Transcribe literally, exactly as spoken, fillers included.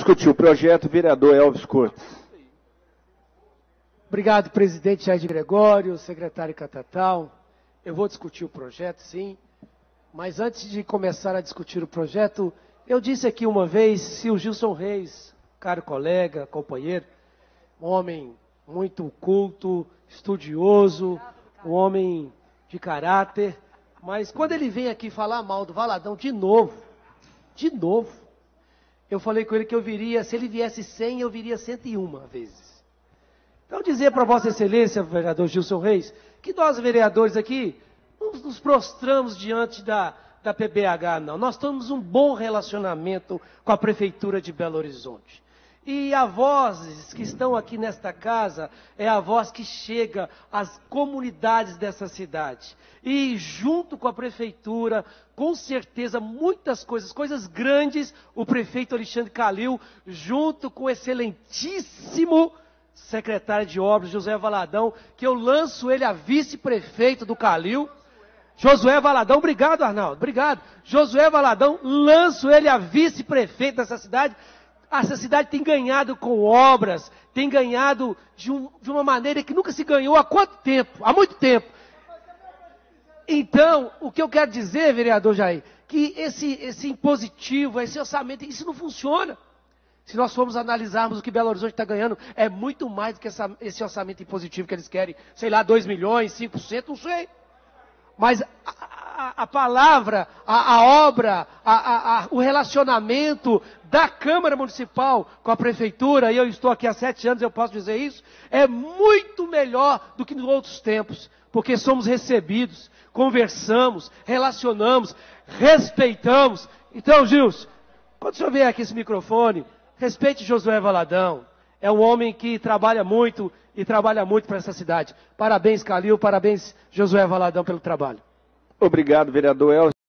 discutir o projeto, vereador Elvis Cortes. Obrigado, presidente Jair Gregório, secretário Catatal. Eu vou discutir o projeto, sim. Mas antes de começar a discutir o projeto, eu disse aqui uma vez, se o Gilson Reis, caro colega, companheiro, um homem muito culto, estudioso, um homem de caráter, mas quando ele vem aqui falar mal do Valadão de novo, de novo, eu falei com ele que eu viria, se ele viesse cem, eu viria cento e uma vezes. Então dizer para Vossa Excelência, vereador Gilson Reis, que nós vereadores aqui não nos prostramos diante da, da P B H, não. Nós temos um bom relacionamento com a Prefeitura de Belo Horizonte. E a voz que estão aqui nesta casa é a voz que chega às comunidades dessa cidade. E junto com a Prefeitura, com certeza, muitas coisas, coisas grandes, o prefeito Alexandre Calil, junto com o excelentíssimo secretário de Obras, Josué Valadão, que eu lanço ele a vice-prefeito do Calil. Josué Valadão, obrigado, Arnaldo, obrigado. Josué Valadão, lanço ele a vice-prefeito dessa cidade. Essa cidade tem ganhado com obras, tem ganhado de, um, de uma maneira que nunca se ganhou há quanto tempo? Há muito tempo. Então, o que eu quero dizer, vereador Jair, que esse, esse impositivo, esse orçamento, isso não funciona. Se nós formos analisarmos o que Belo Horizonte está ganhando, é muito mais do que essa, esse orçamento impositivo que eles querem. Sei lá, dois milhões, cinco por cento, não sei. Mas a, a, a palavra, a, a obra, a, a, o relacionamento da Câmara Municipal com a Prefeitura, e eu estou aqui há sete anos, eu posso dizer isso, é muito melhor do que nos outros tempos, porque somos recebidos, conversamos, relacionamos, respeitamos. Então, Gilson, quando o senhor vier aqui esse microfone, respeite Josué Valadão. É um homem que trabalha muito e trabalha muito para essa cidade. Parabéns, Calil, parabéns, Josué Valadão, pelo trabalho. Obrigado, vereador Elvis.